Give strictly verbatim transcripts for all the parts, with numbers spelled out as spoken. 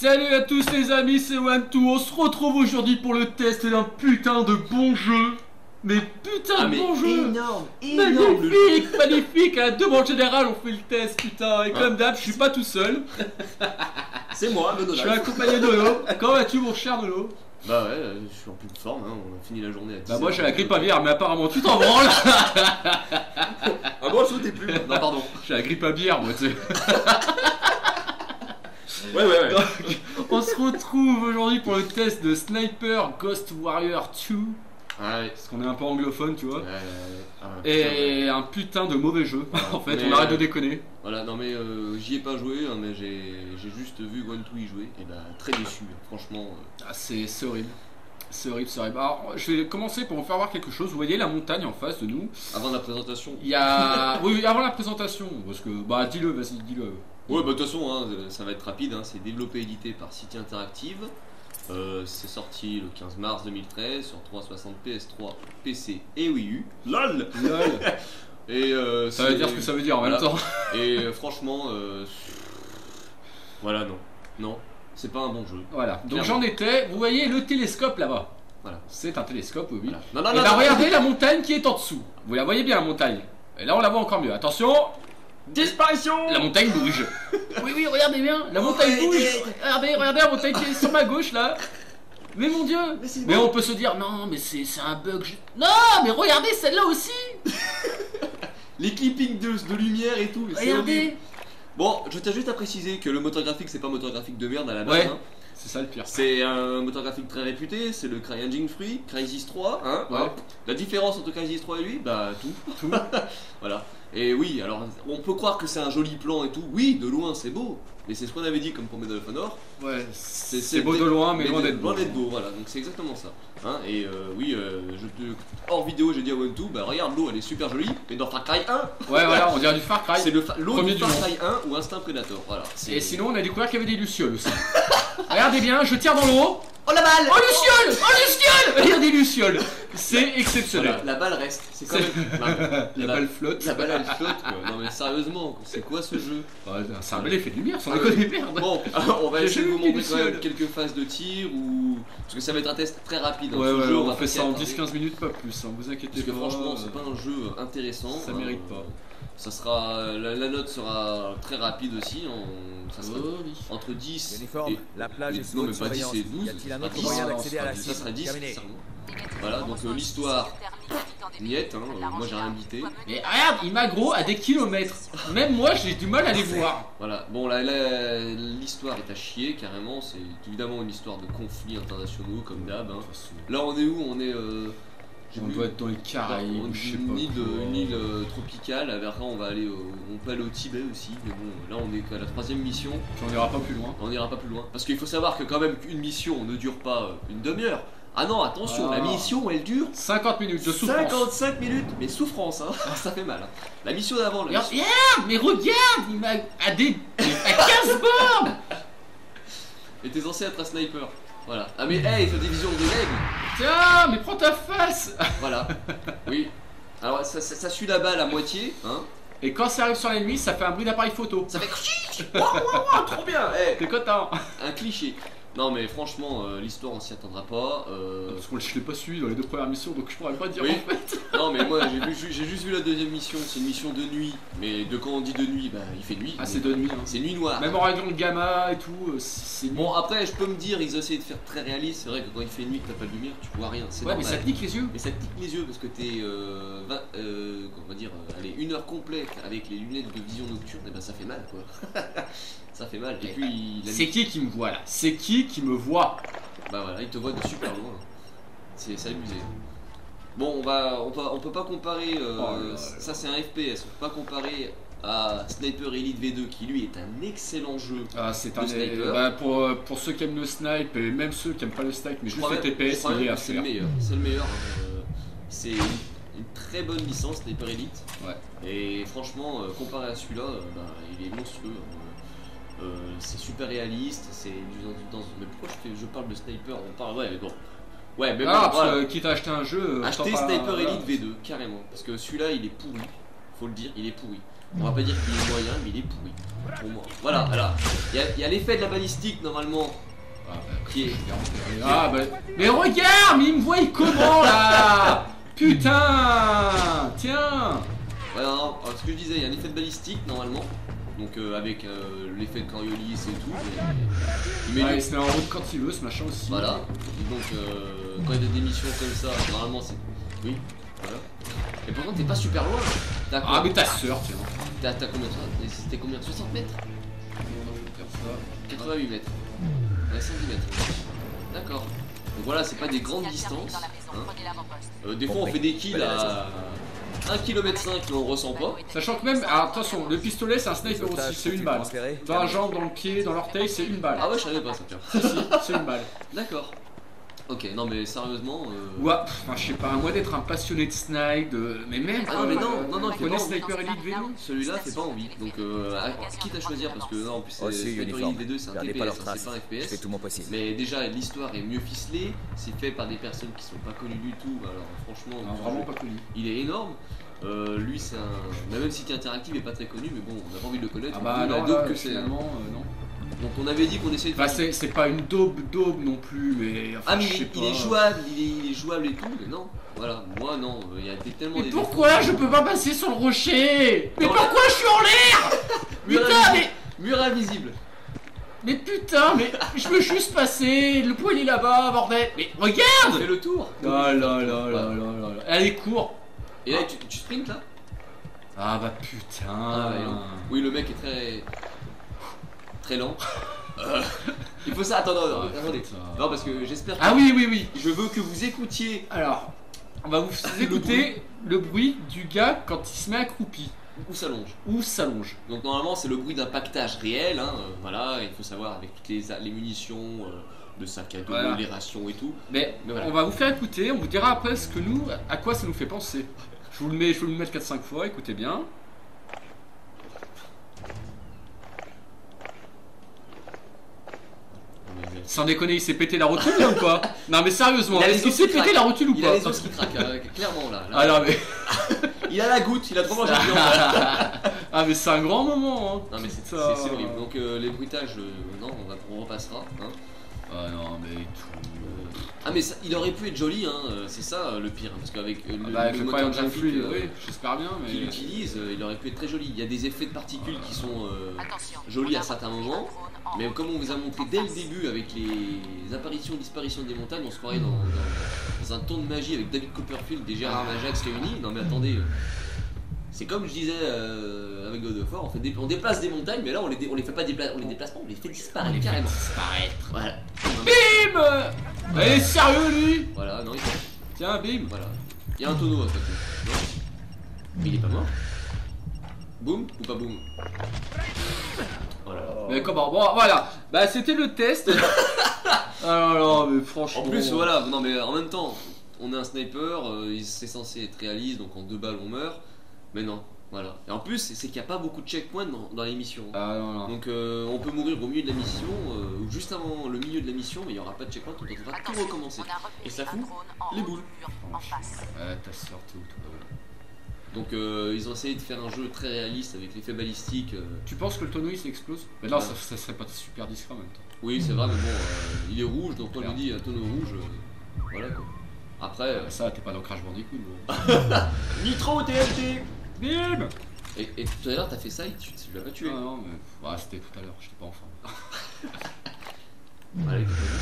Salut à tous les amis, c'est OneTwo. On se retrouve aujourd'hui pour le test d'un putain de bon jeu. Mais putain ah, de mais bon jeu. Énorme, énorme. Magnifique, magnifique. À la demande générale, on fait le test, putain. Et comme d'hab, je suis pas tout seul. C'est moi, Nono. Je suis accompagné de Nono. Comment vas-tu, mon cher Nono? Bah ouais, je suis en pleine forme, hein. On a fini la journée à dix Bah heures. moi j'ai la grippe aviaire, mais apparemment tu t'en branles. Ah bon, je t'es plus. Non pardon. J'ai la grippe aviaire moi, tu sais. Ouais ouais ouais. Donc, on se retrouve aujourd'hui pour le test de Sniper Ghost Warrior deux. Ouais. Parce qu'on est un peu anglophone, tu vois. Ouais, ouais. Ah, Et putain, un putain de mauvais jeu. En fait, mais on arrête euh, de déconner. Voilà, non mais euh, j'y ai pas joué, hein, mais j'ai juste vu OneTwo y jouer. Et bah très déçu, franchement. Euh... Ah, c'est horrible. C'est horrible, c'est horrible. Alors, je vais commencer pour vous faire voir quelque chose. Vous voyez la montagne en face de nous. Avant la présentation. Il y a. Oui, oui, avant la présentation. Parce que. Bah, dis-le, vas-y, dis-le. Ouais, bah de toute façon, hein, ça va être rapide. Hein, c'est développé et édité par City Interactive. Euh, c'est sorti le quinze mars deux mille treize sur trois cent soixante P S trois, P C et Wii U. LOL. LOL. Et euh, ça veut dire ce que ça veut dire en voilà. même temps. Et euh, franchement, euh... voilà, non. Non, c'est pas un bon jeu. Voilà, donc j'en étais. Vous voyez le télescope là-bas. Voilà. C'est un télescope, oui. Voilà. Non, non, et non, bah, non, regardez non. la montagne qui est en dessous. Vous la voyez bien, la montagne. Et là, on la voit encore mieux. Attention. Disparition. La montagne bouge. Oui, oui, regardez bien. La montagne Ouais, bouge. ouais. Regardez, regardez la montagne qui est sur ma gauche là. Mais mon dieu. Mais, mais on peut se dire, non, mais c'est un bug. Je... Non, mais regardez celle-là aussi. Les clippings de, de lumière et tout. Regardez. Bon, je tiens juste à préciser que le moteur graphique, c'est pas un moteur graphique de merde à la base. Ouais. Hein. C'est ça le pire. C'est un moteur graphique très réputé, c'est le CryEngine Free, Crysis trois, hein, ouais. hein. La différence entre Crysis trois et lui, bah tout. Tout. Voilà. Et oui, alors on peut croire que c'est un joli plan et tout, oui, de loin c'est beau, mais c'est ce qu'on avait dit comme pour Medal of Honor. Ouais, c'est c'est beau de loin, mais, mais loin d'être beau. Loin d'être beau, voilà, donc c'est exactement ça. Hein, et euh, oui, euh, je te... hors vidéo, j'ai dit à OneTwo, bah regarde l'eau, elle est super jolie, mais dans Far Cry un. Ouais, voilà, on dirait du Far Cry. C'est l'eau de du Far Cry un ou Instinct Predator, voilà. Et sinon, on a découvert qu'il y avait des lucioles aussi. Regardez bien, je tire dans l'eau. Oh la balle! Oh luciole! Oh luciole! Regardez des lucioles. C'est exceptionnel. Voilà, la balle reste, c'est quand même... la, la balle flotte. La balle elle flotte quoi. Non mais sérieusement, c'est quoi ce jeu? Ouais, c'est un bel effet de lumière, sans déconner, merde. Bon, alors, on va essayer de vous montrer quand même quelques phases de tir ou... Parce que ça va être un test très rapide. Hein. Ouais, ce ouais, jeu, on, on va fait ça en attarder. dix quinze minutes, pas plus, hein, vous inquiétez Parce que pas. franchement, c'est pas un jeu intéressant. Ça hein. mérite pas. Ça sera... La, la note sera très rapide aussi. On... Ça sera oh, oui. entre dix Uniforme, et... la plage et... est sous Non haute mais pas dix surveillance. et douze. Y a-t-il un pas autre dix, moyen ça d'accéder à la sera cible? Ça sera dix, Terminé. certainement. Voilà, donc euh, l'histoire... Niette, hein, euh, moi j'ai rien invité. Mais regarde, Imagro à des kilomètres. Même moi, j'ai du mal à les voir. Voilà, bon là, l'histoire est à chier carrément, c'est évidemment une histoire de conflits internationaux comme d'hab. Hein. Là on est où? On est... Euh, on doit être dans les Caraïbes, on, je sais une, pas île, quoi. une île euh, tropicale, après on va aller au, on peut aller au Tibet aussi, mais bon là on est à la troisième mission. Puis on ira pas plus loin. On ira pas plus loin, parce qu'il faut savoir que quand même qu'une mission ne dure pas une demi-heure. Ah non, attention, ah. La mission elle dure cinquante minutes de souffrance. cinquante-cinq minutes, mais souffrance, hein. Ça fait mal. Hein. La mission d'avant, là. Regarde, regarde, mais regarde, il m'a à des à quinze bornes. Et t'es censé être un sniper. Voilà. Ah mais hey, c'est des visions de l'aigle. Tiens, mais prends ta face. Voilà. Oui. Alors ça, ça, ça suit la balle à moitié, hein. Et quand ça arrive sur l'ennemi, ça fait un bruit d'appareil photo. Ça fait wow, wow, wow, trop bien. Hey. T'es content. Un cliché. Non mais franchement, euh, l'histoire on s'y attendra pas. Euh... Parce que je l'ai pas suivi dans les deux premières missions, donc je pourrais pas dire oui. en fait. Non mais moi j'ai juste vu la deuxième mission, c'est une mission de nuit. Mais de quand on dit de nuit, bah il fait nuit. Ah c'est de nuit. Hein. C'est nuit noire. Même en règlant le gamma et tout, c'est bon après je peux me dire, ils essaient de faire très réaliste. C'est vrai que quand il fait nuit, que t'as pas de lumière, tu vois rien. Ouais normal. Mais ça te nique les yeux. Mais ça te nique les yeux parce que t'es euh, euh, on va dire, euh, allez, une heure complète avec les lunettes de vision nocturne, et ben ça fait mal quoi. Ça fait mal. Et puis c'est qui qui me voit là? C'est qui qui me voit? Bah voilà, il te voit de super loin. C'est abusé. Bon, on va, on peut, on peut pas comparer. Euh, oh là là. Ça c'est un F P S. On peut pas comparer à Sniper Elite V deux qui lui est un excellent jeu. Ah c'est un sniper. Bah, pour, pour ceux qui aiment le snipe et même ceux qui aiment pas le snipe mais juste le T P S, il est à c'est faire. le meilleur. C'est le meilleur. Euh, c'est une, une très bonne licence Sniper Elite. Ouais. Et franchement, euh, comparé à celui-là, euh, bah, il est monstrueux. Euh, c'est super réaliste, c'est dans, dans, mais pourquoi je, fais, je parle de Sniper, on parle, ouais mais bon. Ouais mais bon, ah, voilà. parce que quitte à acheter un jeu, acheter Sniper pas... Elite V deux, carrément, parce que celui-là il est pourri, faut le dire, il est pourri. On va pas dire qu'il est moyen, mais il est pourri. Pour moi. Voilà, alors, il y a, a l'effet de la balistique normalement. Ah bah, Qui est... ah bah... Mais regarde, mais il me voit comment là? Putain. Tiens. Ouais, non, non, ce que je disais, il y a un effet de balistique normalement. Donc euh, avec euh, l'effet de Coriolis et tout. Mais... Il, met ouais, le... il se met en route quand il veut, ce machin aussi. Voilà. Et donc euh, quand il y a des missions comme ça, normalement c'est... Oui, voilà. Et pourtant t'es pas super loin. Ah mais ta soeur, tiens. T'as combien de... C'était combien de soixante mètres? quatre-vingt-huit mètres. Ouais, cent dix mètres. D'accord. Donc voilà, c'est pas des grandes distances. Hein. Euh, des fois on fait des kills à un kilomètre cinq mais on ressent pas. Sachant que même, alors, attention, le pistolet c'est un sniper aussi, c'est une balle. Dans la jambe, dans le pied, dans l'orteil, c'est une balle. Ah ouais, je savais pas ça, tiens. Si, si, c'est une balle. D'accord. Ok, non mais sérieusement. Euh... Ouais, enfin je sais pas, moi d'être un passionné de snipe, de... mais même. Ah non, mais non, non, non, tu connais Sniper Elite V deux? Celui-là fait pas envie. Donc, euh, quitte à choisir, parce que non, en plus, c'est Sniper Elite V deux, c'est un T P S, c'est pas un F P S. Je fais tout mon possible. Mais déjà, l'histoire est mieux ficelée, c'est fait par des personnes qui sont pas connues du tout. Alors, franchement, non, vraiment pas connu. Il est énorme. Euh, lui, c'est un. Même si interactif est pas très connu, mais bon, on a pas envie de le connaître. Ah bah, non, là, là, que c'est. Finalement, euh, non. Donc on avait dit qu'on essayait de bah, faire... c'est pas une daube daube non plus, mais... Enfin, ah mais je sais il, pas. il est jouable, il est, il est jouable et tout, mais non. Voilà, moi non, il y a des, tellement... Mais des pourquoi je peux pas passer sur le rocher? Mais pourquoi je suis en l'air? Putain, mais... Mur invisible. Mais putain, mais je veux juste passer, le poil est là-bas, bordel. Mais regarde. Fais le tour. Oh là là là là là là. Allez, cours. Et là, tu, tu sprints là? Ah bah putain. Ah, bah, oui, le mec est très... très lent. Euh, il faut ça, attends, non, non, ah, attendez. Non, parce que j'espère que... Ah oui, oui, oui. Je veux que vous écoutiez... Alors, on va vous écouter le bruit du gars quand il se met accroupi. Ou s'allonge. Ou s'allonge. Donc normalement c'est le bruit d'un pactage réel, hein, euh, voilà, il faut savoir avec toutes les, les munitions, euh, le sac à dos, voilà. Les rations et tout. Mais, Mais voilà. On va vous faire écouter, on vous dira après ce que nous, à quoi ça nous fait penser. Je vous le mets, je vais vous le mettre quatre cinq fois, écoutez bien. Sans déconner, il s'est pété la rotule là ou pas? Non mais sérieusement, est-ce qu'il s'est pété la rotule ou pas? Il a les os qui craquent, euh, clairement là. là. Ah non mais... il a la goutte, il a trop mangé de viande. Ah mais c'est un grand moment hein. Non mais c'est horrible, donc euh, les bruitages, euh, non, on, va, on repassera. Hein. Ah non mais tout... Ah mais ça, il aurait pu être joli, hein, c'est ça le pire, parce qu'avec euh, ah le, bah, le moteur graphique euh, oui, j'espère bien, mais... qu'il utilise, euh, il aurait pu être très joli. Il y a des effets de particules qui sont euh, jolis à certains moments, mais comme on vous a montré dès le début avec les apparitions et disparitions des montagnes, on se croirait dans, dans, dans un ton de magie avec David Copperfield et Gérard Majax réunis. Non mais attendez, euh, c'est comme je disais euh, avec God of War, on, fait des, on déplace des montagnes, mais là on les, dé, on les fait pas déplacer, on les déplace pas, on les fait disparaître, on les carrément. Fait disparaître. Voilà. Bim. Allez, sérieux lui. Voilà, non il faut... Tiens, bim. Voilà. Il y a un tonneau à côté. Non. Mais il est pas mort. Boum ou pas boum? Voilà. Mais comment? Bon, voilà. Bah, c'était le test. Ah non, mais franchement. En plus, voilà. Non, mais en même temps, on est un sniper. Euh, c'est censé être réaliste, donc en deux balles on meurt. Mais non. Voilà. Et en plus, c'est qu'il n'y a pas beaucoup de checkpoints dans, dans les missions. Ah non, non. Donc euh, on peut mourir au milieu de la mission, euh, ou juste avant le milieu de la mission, mais il n'y aura pas de checkpoint, on devra tout recommencer. Et ça fout les boules. Ouais, t'as sorti où tout Donc euh, ils ont essayé de faire un jeu très réaliste avec l'effet balistique. Euh... Tu penses que le tonneau il s'explose? Mais non, ouais. ça, ça serait pas super discret en même temps. Oui, c'est vrai, mais bon, euh, il est rouge, donc on lui dit un tonneau rouge, euh, voilà quoi. Après. Euh... Ça, t'es pas dans Crash Bandicoot, gros. Nitro T N T. Bim. Et, et tout à l'heure t'as fait ça et tu, tu l'as pas tué. Non, non, mais ouais, c'était tout à l'heure, j'étais pas en forme. Allez,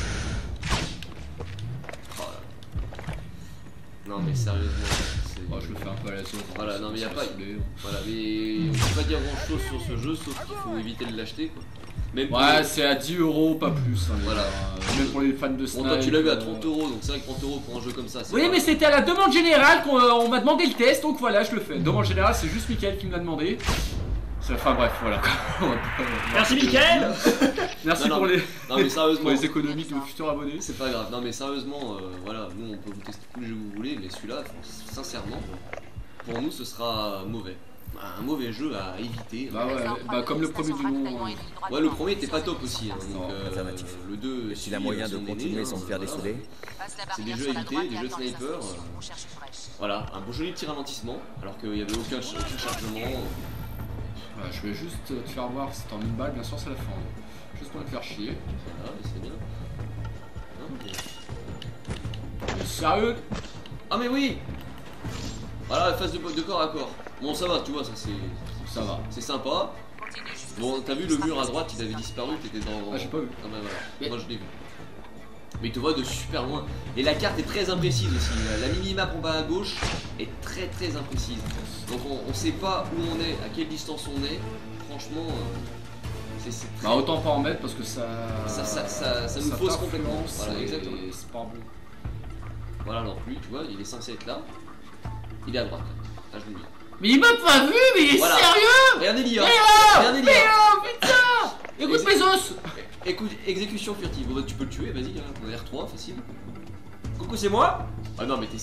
oh non mais sérieusement, oh, je le fais un peu à la sauce. Voilà, non mais y a pas. Voilà, mais on peut pas dire grand chose sur ce jeu sauf qu'il faut éviter de l'acheter quoi. Même ouais, les... c'est à dix euros, pas plus. Hein, voilà. Euh, même pour les fans de Snipe. Bon, toi tu l'as vu à trente euros, donc c'est vrai que trente euros pour un jeu comme ça. Oui, mais c'était à la demande générale qu'on euh, m'a demandé le test, donc voilà, je le fais. Demande générale, c'est juste Mickaël qui me l'a demandé. Enfin bref, voilà. Merci Mickaël. Merci non, non, pour, les... non, mais sérieusement, pour les économies de nos futurs abonnés. C'est pas grave, non mais sérieusement, euh, voilà, nous on peut vous tester tous les jeux que vous voulez, mais celui-là, sincèrement, pour nous ce sera mauvais. Un mauvais jeu à éviter. Bah ouais, bah comme le premier du nom. Ouais, le premier était pas top aussi. Hein, donc, euh, le deux. S'il a moyen de continuer sans me faire dessouder. C'est des jeux à éviter, des jeux de sniper. Euh, voilà, un beau joli petit ralentissement, alors qu'il n'y avait aucun, aucun chargement. Voilà, je vais juste te faire voir si t'en une balle, bien sûr c'est la fin. Juste pour te faire chier. Voilà, mais c'est bien. Non, mais... Mais sérieux? Ah mais oui. Voilà la phase de, de corps à corps. Bon ça va, tu vois, ça c'est... Ça va. C'est sympa. Bon, t'as vu le mur à droite, il avait disparu, t'étais dans... Ah j'ai pas vu. Ah bah voilà, Mais... moi je l'ai vu. Mais il te voit de super loin. Et la carte est très imprécise aussi. La minimap en bas à gauche est très très imprécise. Donc on, on sait pas où on est, à quelle distance on est. Franchement, euh, c'est très... Bah autant pas en mettre parce que ça... Ça, ça, ça, ça nous fausse complètement. Voilà, et... exactement. C'est pas bon. Voilà, alors lui, tu vois, il est censé être là. Il est à droite. Là, je le dis. Mais il m'a pas vu, mais il est Voilà. sérieux! Regardez l'I A. Léo! Regardez l'I A. Léo, putain! Écoute mes os! Écoute, exécution furtive. Bon, bah, tu peux le tuer, vas-y, hein. On est R trois, facile. Coucou, c'est moi? Ah non, mais t'es.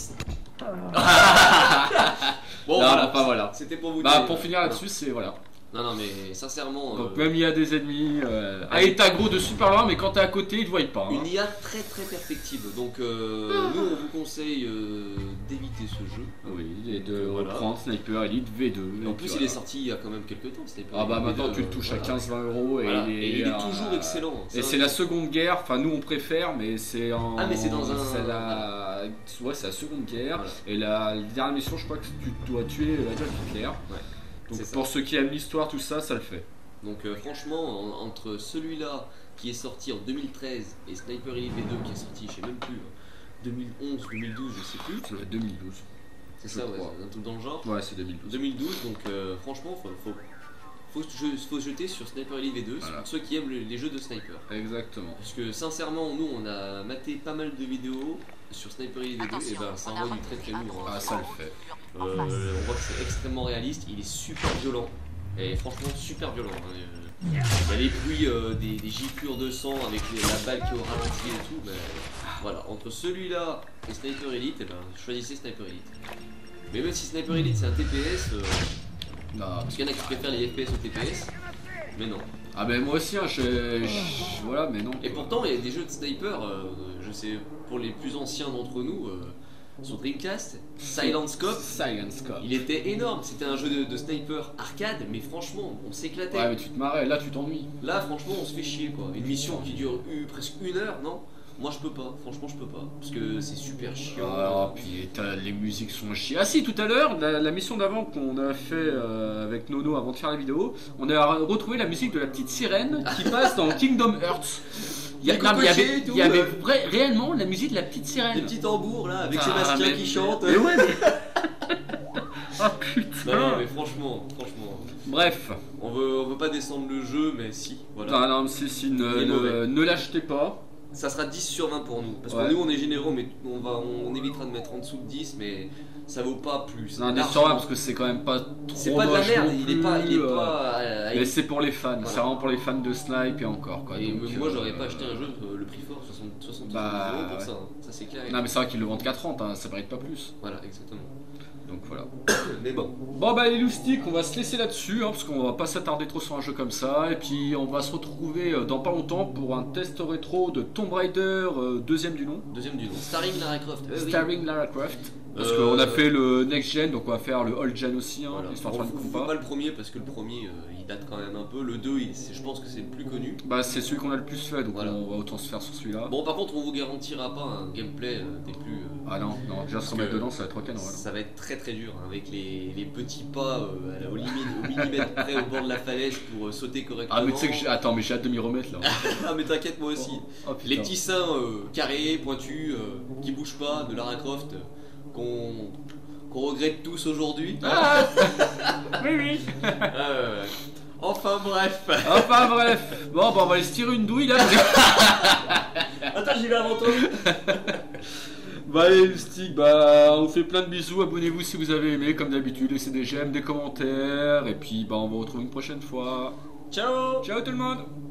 Bon, non, voilà, pas voilà. C'était pour vous Bah dire. pour finir là-dessus, c'est voilà. Non, non, mais sincèrement. Donc euh, même il y a des ennemis. Euh... Ah, il t'aggro de super loin, mais quand t'es à côté, ils te voient pas. Hein. Une I A très très perfectible. Donc, euh, nous, on vous conseille euh, d'éviter ce jeu. Oui, et de Voilà. reprendre Sniper Elite V deux. Et en plus, il voilà. est sorti il y a quand même quelques temps. Sniper Ah bah Elite maintenant V deux, tu le touches voilà. à quinze vingt euros et, Voilà. il est, Et il est euh, toujours excellent. Et Ça, c'est la seconde guerre, enfin nous on préfère, mais c'est en. Ah, mais c'est dans un- C'est la. Ouais, c'est la seconde guerre. Voilà. Et la, la dernière mission, je crois que tu dois tuer Adolf Hitler. Ouais. Donc C'est ça. pour ceux qui aiment l'histoire, tout ça, ça le fait. Donc euh, franchement, en- entre celui-là qui est sorti en deux mille treize et Sniper Elite V deux qui est sorti, je sais même plus, deux mille onze, deux mille douze, je sais plus. C'est deux mille douze. C'est je ça, ouais, crois. c'est un truc dans le genre. Ouais, c'est deux mille douze. deux mille douze, donc euh, franchement, faut, faut, faut, se- faut se jeter sur Sniper Elite V deux, c'est Voilà. pour ceux qui aiment le- les jeux de sniper. Exactement. Parce que sincèrement, nous on a maté pas mal de vidéos sur Sniper Elite V deux, et ben ça envoie du très très lourd. Ah, hein. ça le fait. Euh, on voit que c'est extrêmement réaliste, il est super violent. Et franchement super violent. Hein. Euh, Il y a les pluies euh, des, des giclures de sang avec les- la balle qui est au ralenti et tout. Mais voilà, entre celui-là et Sniper Elite, eh ben, choisissez Sniper Elite. Mais même si Sniper Elite c'est un T P S, euh, Non. parce qu'il y en a qui préfèrent les F P S au T P S, mais non. Ah ben moi aussi, hein, je, je- voilà, mais non. Et pourtant, il y a des jeux de sniper, euh, je sais, pour les plus anciens d'entre nous, euh, sur Dreamcast, Silent Scope, Silence Scope. il était énorme. C'était un jeu de, de sniper arcade, mais franchement, on s'éclatait. Ouais, mais tu te marrais, là tu t'ennuies. Là, franchement, on se fait chier quoi. Une mission qui dure euh, presque une heure, non? Moi, je peux pas. Franchement, je peux pas. Parce que c'est super chiant. Ah, puis t'as- les musiques sont chiées. Ah si, tout à l'heure, la, la mission d'avant qu'on a fait euh, avec Nono avant de faire la vidéo, on a retrouvé la musique de la petite sirène qui passe dans Kingdom Hearts. Il y, a- Les non, mais il y avait, cocotiers et tout, il y avait euh. vrai- réellement la musique de la petite sirène. Des petits tambours là, avec Ah, Sébastien mais- qui chante. Mais ouais, mais... Ah putain. Non, non, mais franchement, franchement. Bref. On veut, on veut pas descendre le jeu, mais si, voilà. Non, non, si, si, ne, Il est ne, mauvais. ne l'achetez pas. Ça sera dix sur vingt pour nous. Parce Ouais. que nous, on est généreux, mais on, va, on évitera de mettre en dessous de dix, mais ça vaut pas plus. Non, des Largement. sur vingt parce que c'est quand même pas trop C'est pas de la moche merde, non il est pas. Il est plus, euh, pas euh, Mais c'est pour les fans, Voilà. c'est vraiment pour les fans de Snipe et encore quoi. Et donc, moi, euh, j'aurais pas acheté un jeu euh, le prix fort, soixante, soixante Bah, euros pour ouais. ça, hein. Ça c'est clair. et Non mais c'est vrai qu'ils le vendent qu'à trente, hein, ça mérite pas plus. Voilà, exactement. Donc voilà. Mais bon. Bon bah les loustiques, on va se laisser là-dessus, hein, parce qu'on va pas s'attarder trop sur un jeu comme ça. Et puis on va se retrouver euh, dans pas longtemps pour un test rétro de Tomb Raider, euh, deuxième du nom. Deuxième du nom. Starring Lara Croft. Eh oui. Starring Lara Croft. Parce Euh, qu'on a fait le next gen, donc on va faire le old gen aussi, hein, Voilà. histoire de Bon, faire du faut- faut combat. pas le premier parce que le premier euh, il date quand même un peu. Le deux, il- c'est- je pense que c'est le plus connu. Bah c'est celui qu'on a le plus fait, donc Voilà. on va autant se faire sur celui-là. Bon, par contre, on vous garantira pas un gameplay euh, des plus. euh, Ah non, non, déjà se Parce remettre que dedans ça va être rock'n'roll. Ça va être très très dur hein, avec les, les petits pas euh, à la- au, limite, au millimètre près au bord de la falaise pour euh, sauter correctement. Ah mais tu sais que j'ai... Attends, mais j'ai hâte de m'y remettre là. Ah, mais t'inquiète, moi aussi. Oh, putain. Les petits seins euh, carrés, pointus, euh, qui bougent pas de Lara Croft, euh, qu'on qu'on regrette tous aujourd'hui. Ah oui oui. Euh, enfin bref. Enfin bref. Bon bah on va aller se tirer une douille là. Attends, j'y vais avant toi. Bah allez le stick, bah on fait plein de bisous, abonnez-vous si vous avez aimé comme d'habitude, laissez des j'aime, des commentaires, et puis bah on va vous retrouver une prochaine fois. Ciao. Ciao tout le monde.